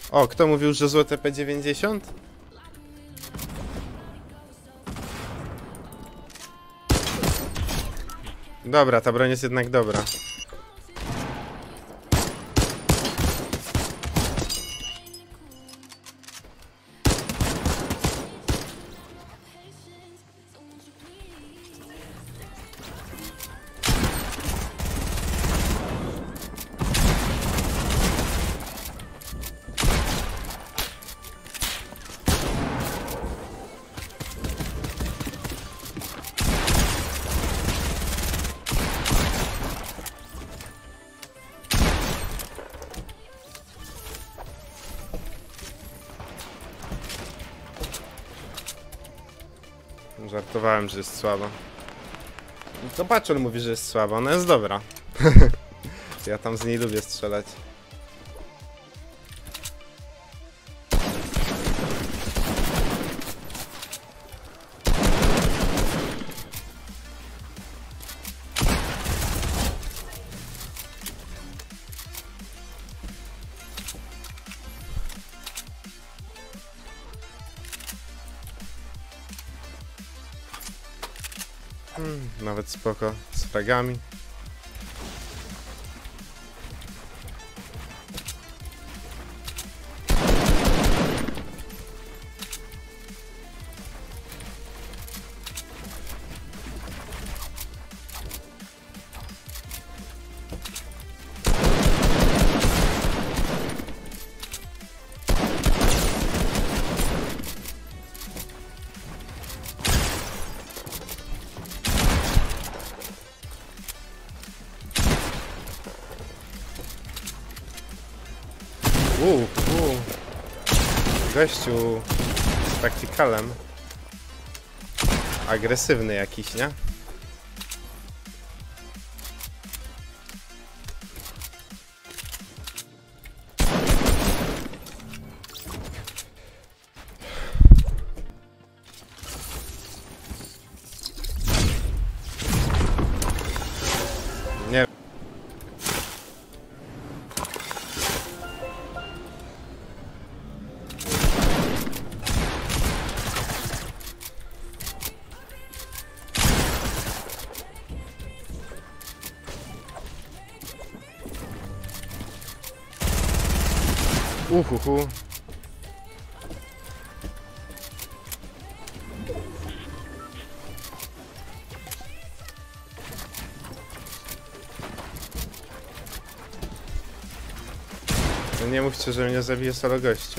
O, kto mówił, że złote P90? Dobra, ta broń jest jednak dobra. Żartowałem, że jest słaba. To patrz, on mówi, że jest słaba, ona jest dobra. Ja tam z niej lubię strzelać. Nawet spoko z fragami. Gościu z taktykalem. Agresywny jakiś, nie? Nie. Uhuhu. No nie mówcie, że mnie zabije solo gościu.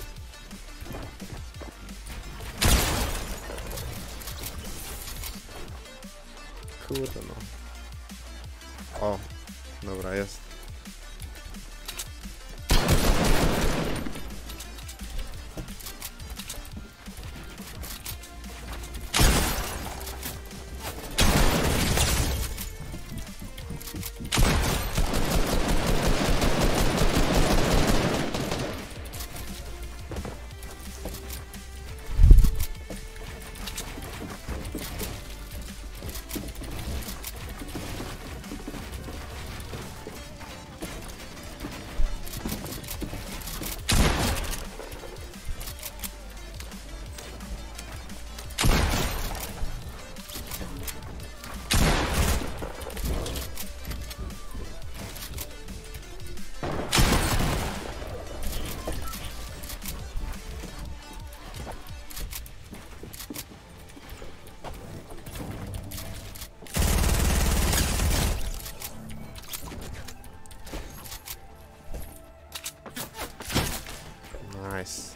Kurde no. O, dobra, jest. Nice.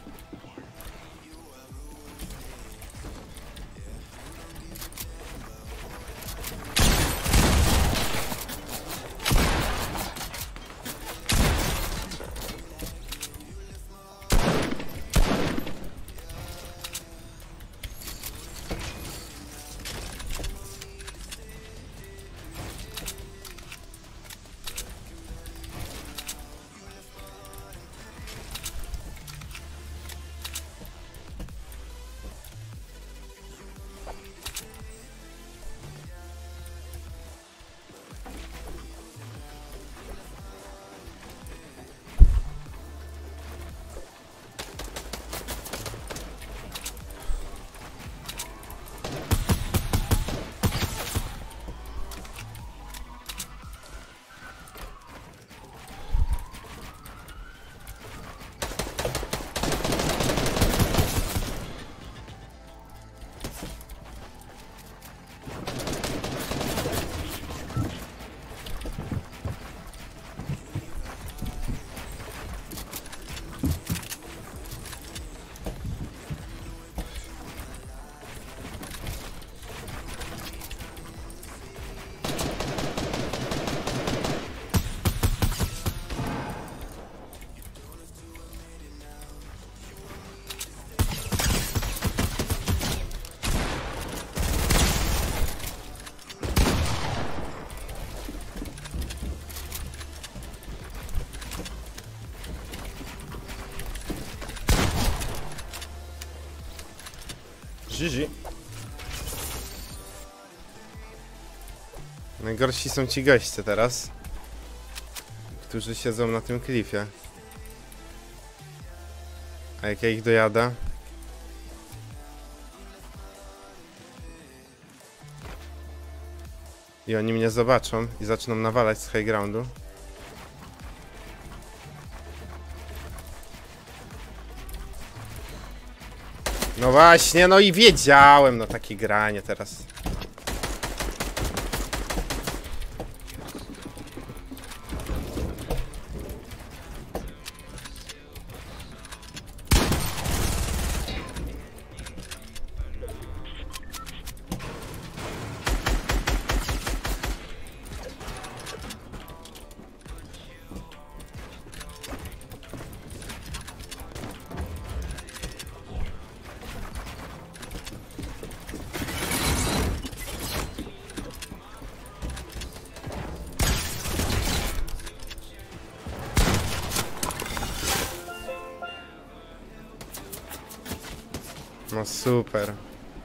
GG. Najgorsi są ci goście teraz, którzy siedzą na tym klifie. A jak ja ich dojadę? I oni mnie zobaczą i zaczną nawalać z high groundu. No właśnie, no i wiedziałem, no takie granie teraz. No super.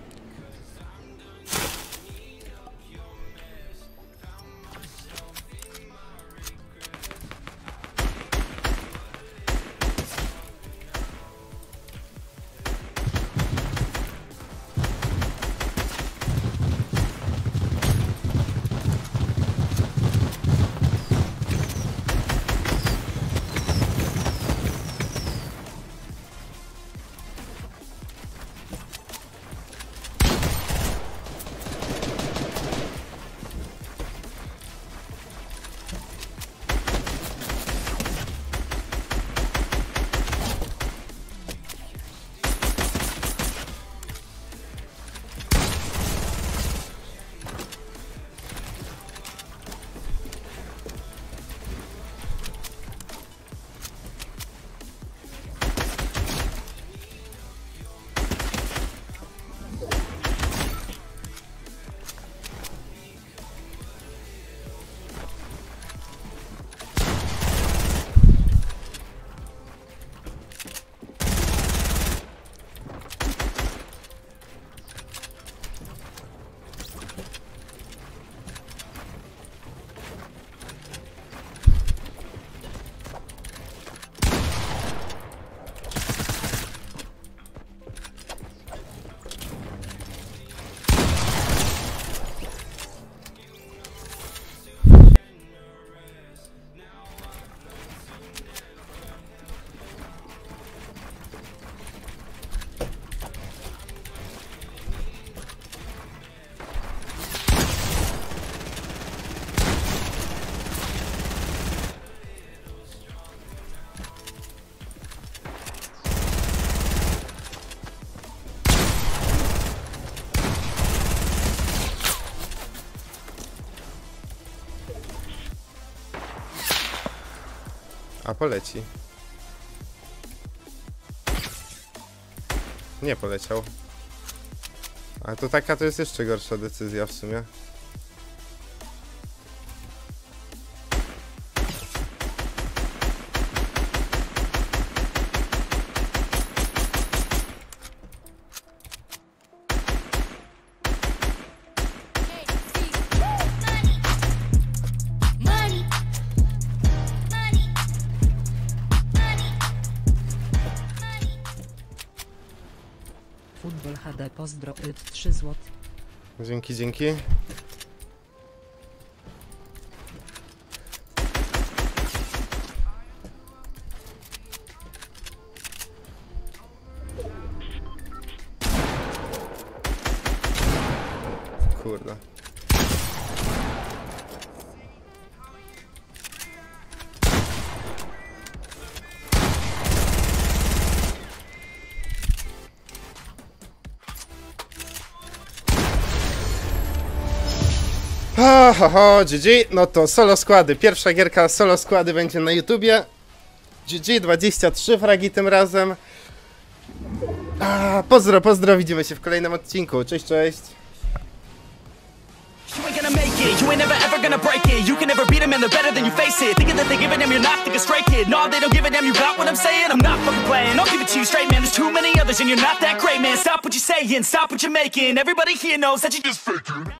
A poleci. Nie poleciał. Ale to taka to jest jeszcze gorsza decyzja w sumie. Futbol HD pozdro 3 zł. Dzięki, dzięki. Kurde. GG, no to solo składy. Pierwsza gierka solo składy będzie na YouTubie. GG, 23 fragi tym razem. Pozdro, widzimy się w kolejnym odcinku. Cześć, cześć. it. You ain't never ever gonna break it. You can never beat them and they're better than you face it. Thinking that they give a damn, you're not thinking straight, kid. No, they don't give a damn, you got what I'm saying? I'm not fucking playing, I'll give it to you straight, man. There's too many others and you're not that great, man. Stop what you're saying, stop what you're making. Everybody here knows that you just faking.